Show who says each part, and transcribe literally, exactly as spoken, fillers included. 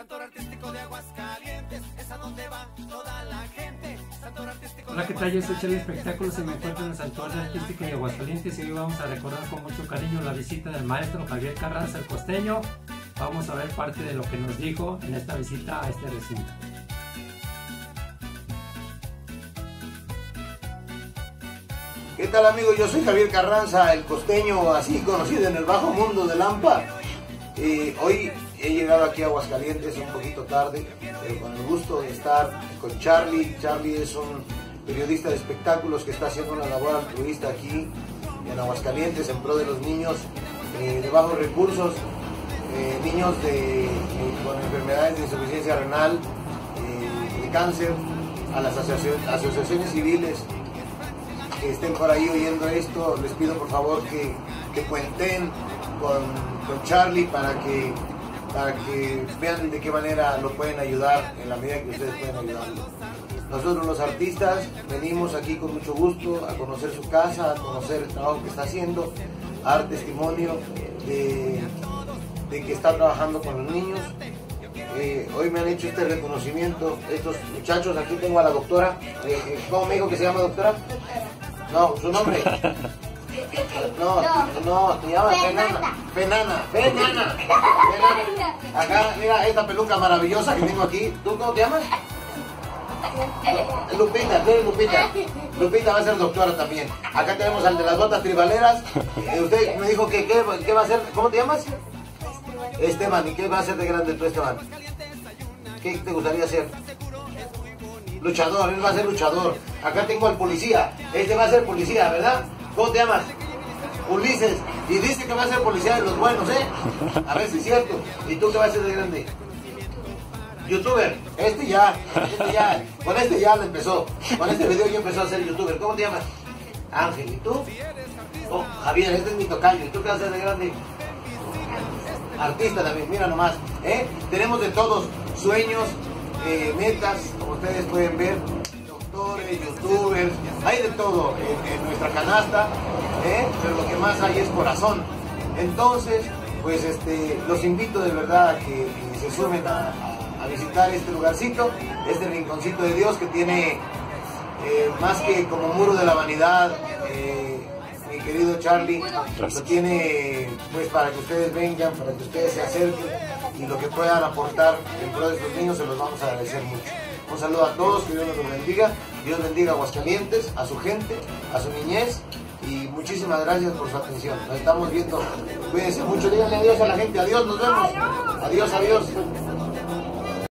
Speaker 1: Santuario Artístico de Aguascalientes, es a donde va toda la gente. Santuario Artístico.
Speaker 2: Hola, ¿qué tal? Yo soy Charlie Espectáculos y me encuentro en el Santuario Artístico de Aguascalientes y hoy vamos a recordar con mucho cariño la visita del maestro Javier Carranza, el costeño. Vamos a ver parte de lo que nos dijo en esta visita a este recinto.
Speaker 3: ¿Qué tal, amigos? Yo soy Javier Carranza, el costeño, así conocido en el bajo mundo de Lampa. Eh, hoy he llegado aquí a Aguascalientes un poquito tarde, eh, con el gusto de estar con Charlie. Charlie es un periodista de espectáculos que está haciendo una labor altruista aquí en Aguascalientes en pro de los niños eh, de bajos recursos, eh, niños de, eh, con enfermedades de insuficiencia renal, eh, de cáncer, a las asociaciones, asociaciones civiles que estén por ahí oyendo esto. Les pido por favor que, que cuenten con, con Charlie para que, para que vean de qué manera lo pueden ayudar en la medida que ustedes pueden ayudarlo. Nosotros los artistas venimos aquí con mucho gusto a conocer su casa, a conocer el trabajo que está haciendo, a dar testimonio de, de que está trabajando con los niños. Eh, hoy me han hecho este reconocimiento estos muchachos. Aquí tengo a la doctora. Eh, ¿Cómo me dijo que se llama, doctora? No, su nombre. No, no, te llamas Fenana. Fenana, Fenana. Fenana. Acá, mira esta peluca maravillosa que tengo aquí. ¿Tú cómo te llamas? Lupita, tú eres Lupita. Lupita va a ser doctora también. Acá tenemos al de las botas tribaleras. Eh, usted me dijo que qué, qué va a hacer. ¿Cómo te llamas? Esteban. ¿Y qué va a hacer de grande tú, Esteban? ¿Qué te gustaría hacer? Luchador, él va a ser luchador. Acá tengo al policía. Este va a ser policía, ¿verdad? ¿Cómo te llamas? Ulises. Y dice que va a ser policía de los buenos, ¿eh? A ver si es cierto. ¿Y tú qué vas a ser de grande? Youtuber. Este ya, este ya. Con este ya lo empezó. Con este video ya empezó a ser youtuber. ¿Cómo te llamas? Ángel. ¿Y tú? Oh, Javier, este es mi tocayo. ¿Y tú qué vas a ser de grande? Artista también, mira nomás, ¿eh? Tenemos de todos, sueños, eh, metas, como ustedes pueden ver, doctores, youtubers, hay de todo en, en nuestra canasta, ¿eh? Pero lo que más hay es corazón. Entonces, pues este, los invito de verdad a que, que se sumen a, a, a visitar este lugarcito, este rinconcito de Dios que tiene eh, más que como muro de la vanidad. eh, Mi querido Charlie, lo tiene pues para que ustedes vengan, para que ustedes se acerquen y lo que puedan aportar en pro de estos niños se los vamos a agradecer mucho. Un saludo a todos, que Dios nos bendiga, Dios bendiga a Aguascalientes, a su gente, a su niñez y muchísimas gracias por su atención. Nos estamos viendo, cuídense mucho, díganle adiós a la gente, adiós, nos vemos, adiós, adiós.